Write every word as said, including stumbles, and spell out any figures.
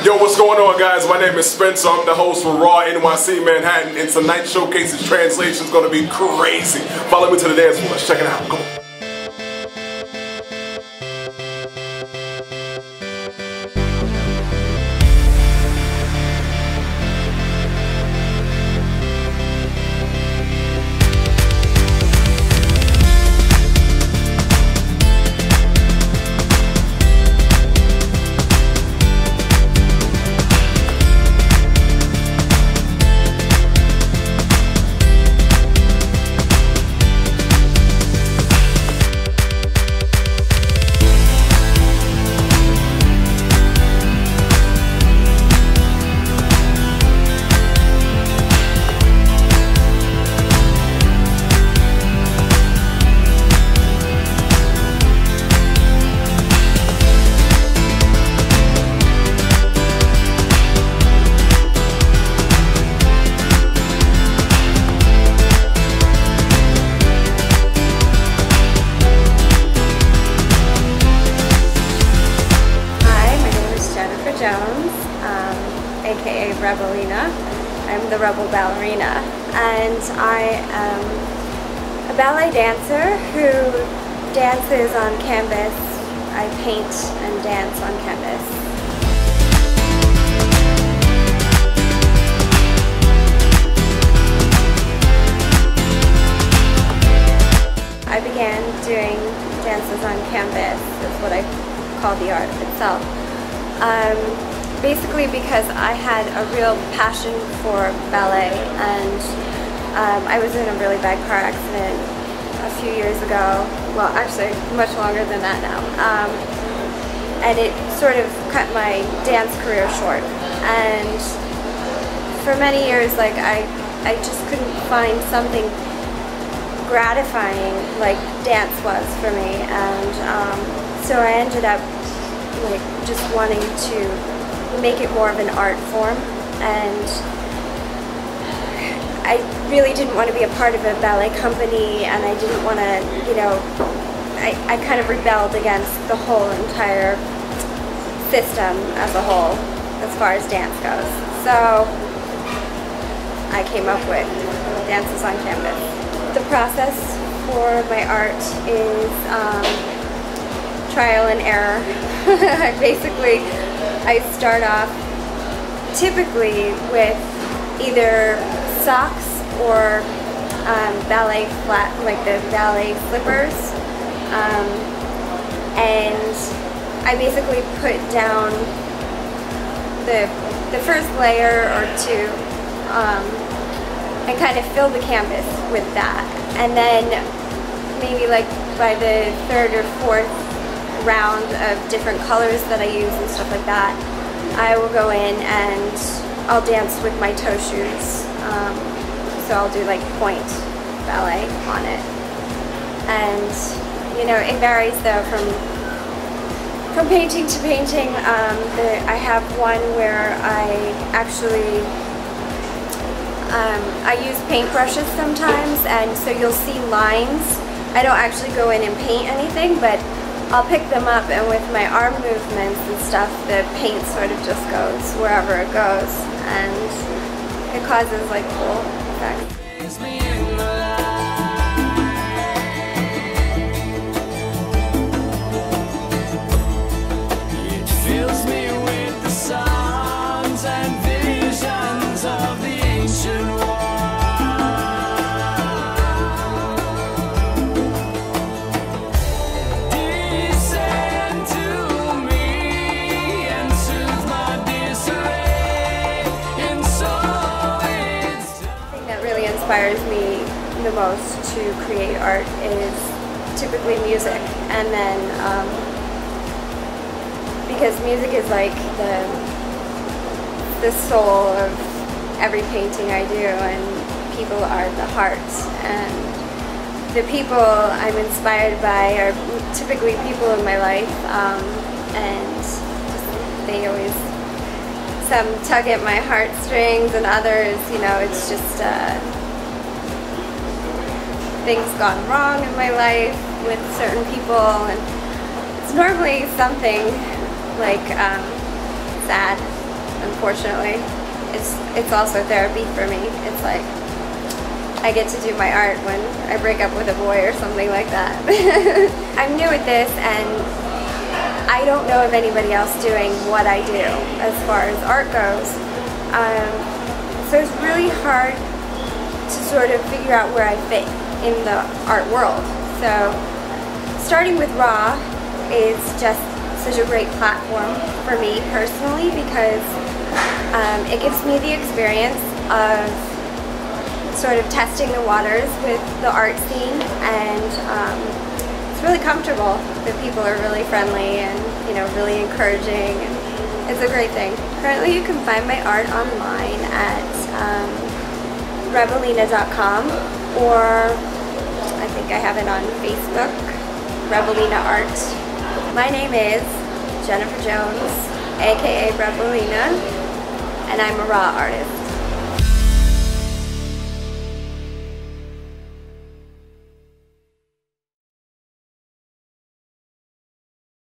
Yo, what's going on, guys? My name is Spencer. I'm the host for Raw N Y C Manhattan, and tonight's showcase's translation is going to be crazy. Follow me to the dance floor. Let's check it out. Come on. Um, aka REBELLINA. I'm the rebel ballerina, and I am a ballet dancer who dances on canvas. I paint and dance on canvas. I began doing dances on canvas, is what I call the art itself. Um, basically because I had a real passion for ballet, and um, I was in a really bad car accident a few years ago, well actually much longer than that now, um, and it sort of cut my dance career short, and for many years like I, I just couldn't find something gratifying like dance was for me, and um, so I ended up like just wanting to make it more of an art form, and I really didn't want to be a part of a ballet company, and I didn't want to, you know, I, I kind of rebelled against the whole entire system as a whole as far as dance goes. So I came up with Dances on Canvas. The process for my art is um, trial and error. I basically, I start off typically with either socks or um, ballet flat, like the ballet slippers, um, and I basically put down the the first layer or two, um, and kind of fill the canvas with that, and then maybe like by the third or fourth round of different colors that I use and stuff like that, I will go in and I'll dance with my toe shoes. Um, so I'll do like point ballet on it, and you know, it varies though from from painting to painting. Um, the, I have one where I actually um, I use paintbrushes sometimes, and so you'll see lines. I don't actually go in and paint anything, but I'll pick them up, and with my arm movements and stuff, the paint sort of just goes wherever it goes, and it causes like cool effects. It fills me with the songs and visions of the ancient world. Inspires me the most to create art is typically music, and then um, because music is like the the soul of every painting I do, and people are the heart, and the people I'm inspired by are typically people in my life, um, and just, they always some tug at my heartstrings, and others, you know, it's just uh, things gone wrong in my life with certain people, and it's normally something like um, sad unfortunately. It's, it's also therapy for me. It's like, I get to do my art when I break up with a boy or something like that. I'm new at this, and I don't know of anybody else doing what I do as far as art goes. Um, so it's really hard to sort of figure out where I fit in the art world. So starting with Raw is just such a great platform for me personally, because um, it gives me the experience of sort of testing the waters with the art scene, and um, it's really comfortable. The people are really friendly and, you know, really encouraging, and it's a great thing. Currently you can find my art online at um, rebellina dot com, or I think I have it on Facebook, Rebellina Art. My name is Jennifer Jones, aka Rebellina, and I'm a raw artist.